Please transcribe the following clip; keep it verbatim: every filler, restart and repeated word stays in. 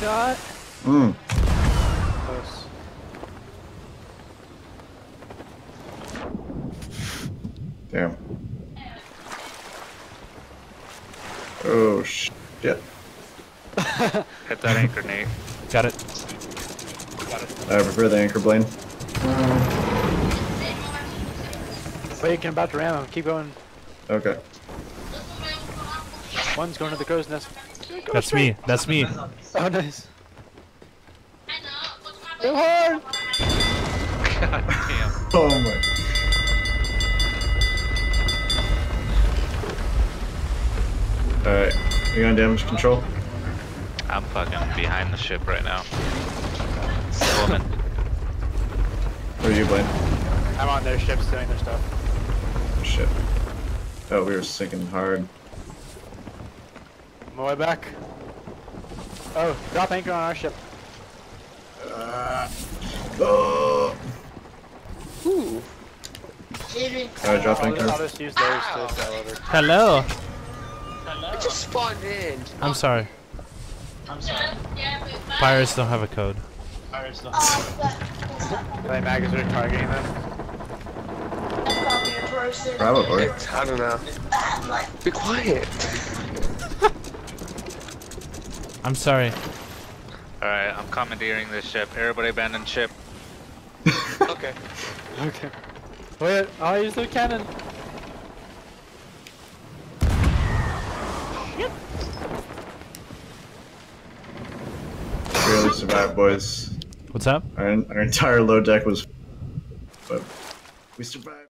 shot. Mm. Close. Damn. Oh shit. Hit that anchor, Nate. Got it. Got it. I prefer the anchor blade. Wait, I'm about to ram him. Keep going. Okay. One's going to the crow's nest. Go That's straight. me. That's me. Oh, nice. Go hard! God damn. Oh my. Alright, you on damage control? I'm fucking behind the ship right now. Woman. Where are you, Blaine? I'm on their ships doing their stuff. Oh, shit. Oh, we were sinking hard. On my way back. Oh, drop anchor on our ship. Uh, oh. Ooh. Alright, drop I'll, anchor. I'll just use those to sail over. Hello. I just spawned in. I'm sorry. I'm sorry. Pirates don't have a code. Pirates don't. Play magazine are targeting them. Probably. I don't know. Be quiet. I'm sorry. Alright, I'm commandeering this ship. Everybody abandon ship. Okay. Okay. Wait, I'll use the cannon. Barely survived, boys. What's up? Our, our entire low deck was... But we survived.